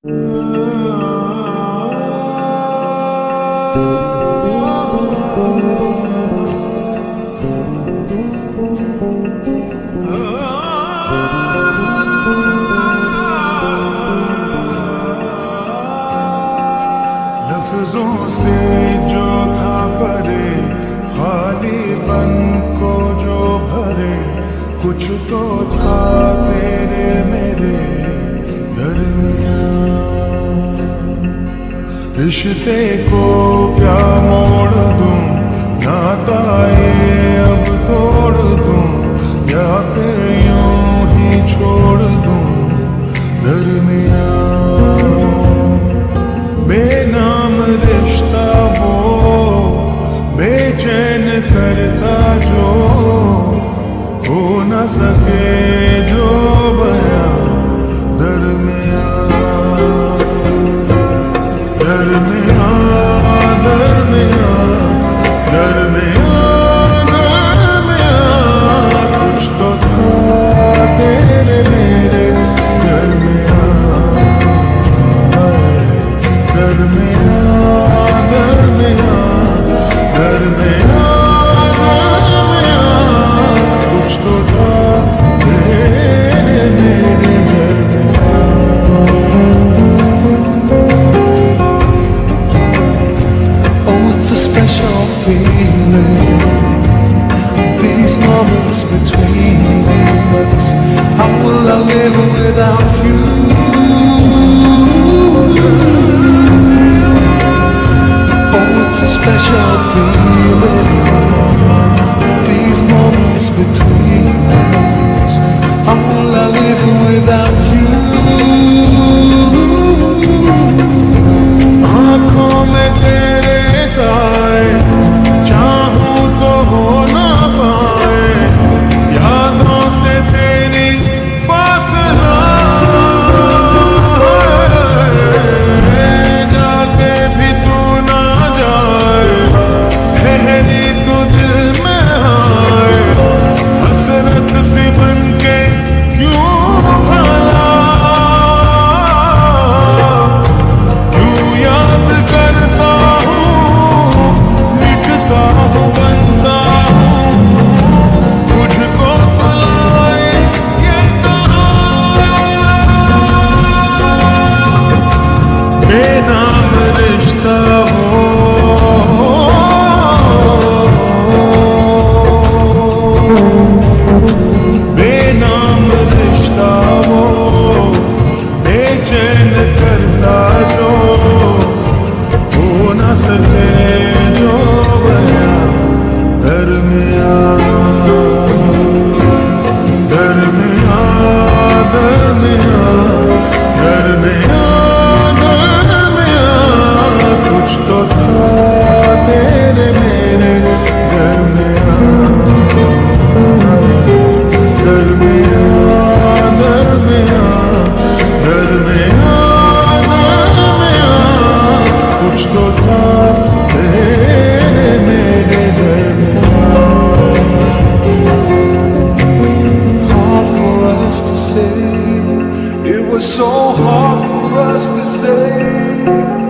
लफ्जों से जो था परे, खालीपन को जो भरे, कुछ तो था तेरे मेरे दरमियां। रिश्ते को क्या मोड़ दूं, नाता ये अब तोड़ दूं, या फिर यूं ही छोड़ दूं दरमियां। बेनाम रिश्ता वो बेचैन करता जो हो न सके जो बयां दरमियां। दरमियां दरमियां दरमियां दरमियां, कुछ तो था तेरे मेरे दरमियां। दरमियां दरमियां दरमियां दरमियां, कुछ तो था तेरे मेरे दरमियां। Oh, it's a special feeling, these moments between us. How will I live without you? It's a special feeling, these moments between us. How will I live without you? आँखों में तेरे साए, चाहूं तो हो ना पाए, यादों से तेरी फासला। जाके भी तू ना जाए, ठहरी तू दिल में आए, हसरत सी बनके क्यों भला, क्यों याद करता हूँ, लिखता हूँ, बनता हूँ, मुझको बुलाए ये कहाँ। बेनाम रिश्ता हो बेनाम रिश्ता वो बेचैन करता जो हो न सके जो बयां दरमियां। दरमियां दरमियां दरमियां दरमियां, कुछ तो था तेरे मेरे दरमियां। दरमियां दरमियां दरमियां दरमियां, कुछ तो था तेरे मेरे दरमियां। Hard for us to say, it was so hard for us to say.